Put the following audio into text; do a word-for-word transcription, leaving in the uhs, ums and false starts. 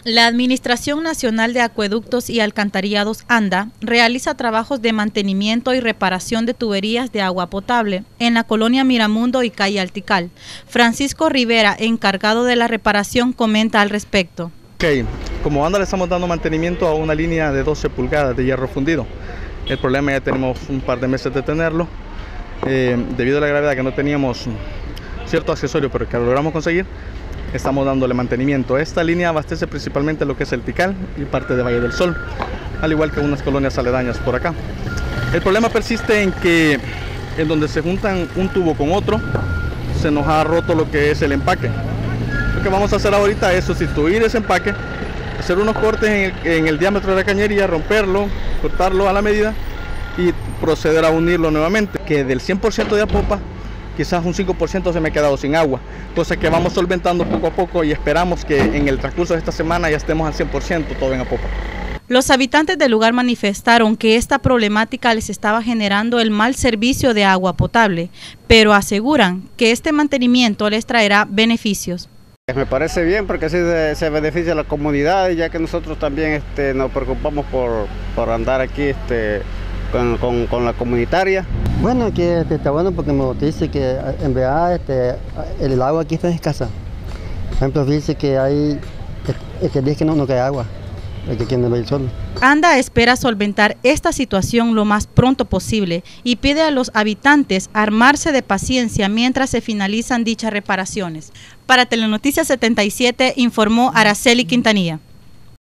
La Administración Nacional de Acueductos y Alcantarillados ANDA realiza trabajos de mantenimiento y reparación de tuberías de agua potable en la colonia Miramundo y calle Altical. Francisco Rivera, encargado de la reparación, comenta al respecto. Ok, como ANDA le estamos dando mantenimiento a una línea de doce pulgadas de hierro fundido. El problema ya tenemos un par de meses de tenerlo, eh, debido a la gravedad que no teníamos cierto accesorio, pero que lo logramos conseguir. Estamos dándole mantenimiento. Esta línea abastece principalmente lo que es el Tikal y parte de Valle del Sol, al igual que unas colonias aledañas por acá. El problema persiste en que en donde se juntan un tubo con otro, se nos ha roto lo que es el empaque. Lo que vamos a hacer ahorita es sustituir ese empaque, hacer unos cortes en el, en el diámetro de la cañería, romperlo, cortarlo a la medida y proceder a unirlo nuevamente. Que del cien por ciento de Apopa, quizás un cinco por ciento se me ha quedado sin agua, cosa que vamos solventando poco a poco y esperamos que en el transcurso de esta semana ya estemos al cien por ciento todo en Apopa. Los habitantes del lugar manifestaron que esta problemática les estaba generando el mal servicio de agua potable, pero aseguran que este mantenimiento les traerá beneficios. Me parece bien porque así se, se beneficia a la comunidad, ya que nosotros también este, nos preocupamos por, por andar aquí este, con, con, con la comunitaria. Bueno, que este, está bueno porque me dice que en verdad este, el agua aquí está escasa. Por ejemplo, dice que hay este, días que no, no cae agua, que aquí en el Sol. ANDA espera solventar esta situación lo más pronto posible y pide a los habitantes armarse de paciencia mientras se finalizan dichas reparaciones. Para Telenoticias setenta y siete informó Araceli Quintanilla.